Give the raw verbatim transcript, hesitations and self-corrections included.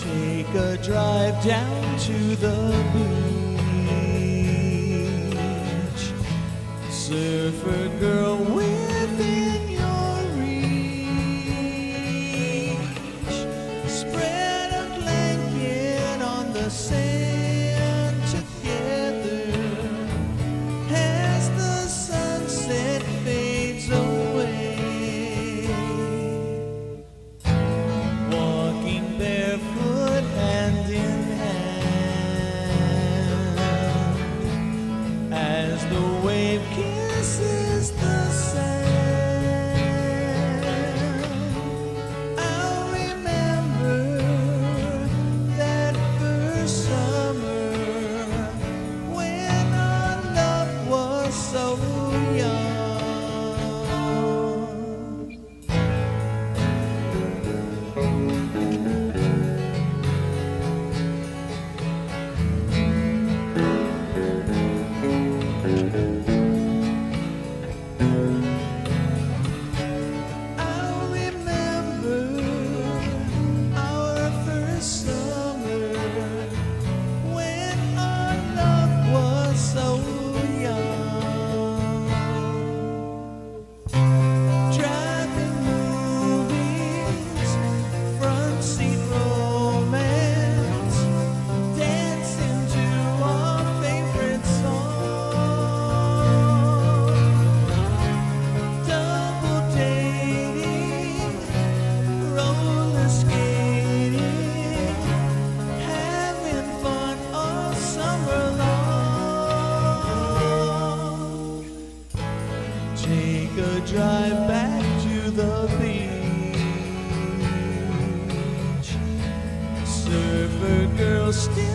Take a drive down to the beach. Surfer girl within your reach. Spread a blanket on the sand together as the sunset fades away. Walking barefoot hand in hand as the wave kisses the sand. I'll remember that first summer when our love was so young. I'll remember our first summer when our love was so young. Driving movies, front seat romance, dancing to our favorite song. Double dating, roller skating, having fun all summer long. Take a drive back to the beach. Surfer girl still